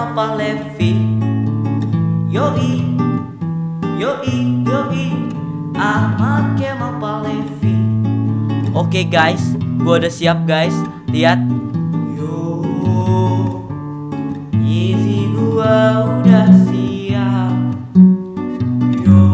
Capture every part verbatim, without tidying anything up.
Kemal Pahlevi. Yoi, yoi, yoi, Ahmad Kemal Pahlevi. Oke guys, gua udah siap guys. Lihat. Yo, Yeezy gua udah siap. Yo,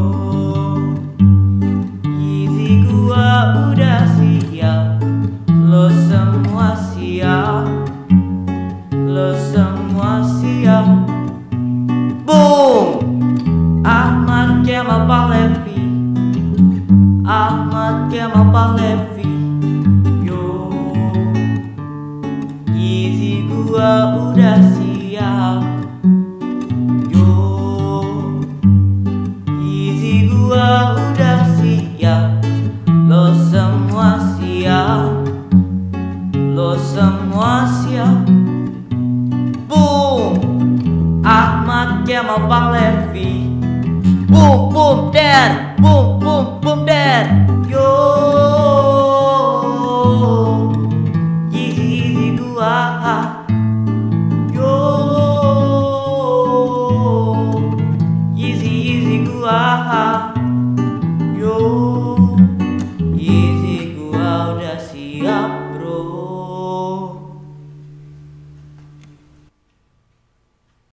Yeezy gua udah siap. Lo semua siap. Lo semua siap. Boom! Ahmad Kemal Pahlevi. Ahmad Kemal Pahlevi. Yo, Yeezy gua udah siap. Yo, Yeezy gua udah siap. Lo semua siap. Lo semua siap. Boom! Ahmad Kemal Pahlevi. Boom boom der, boom boom boom der. Yo, Yeezy Yeezy gua.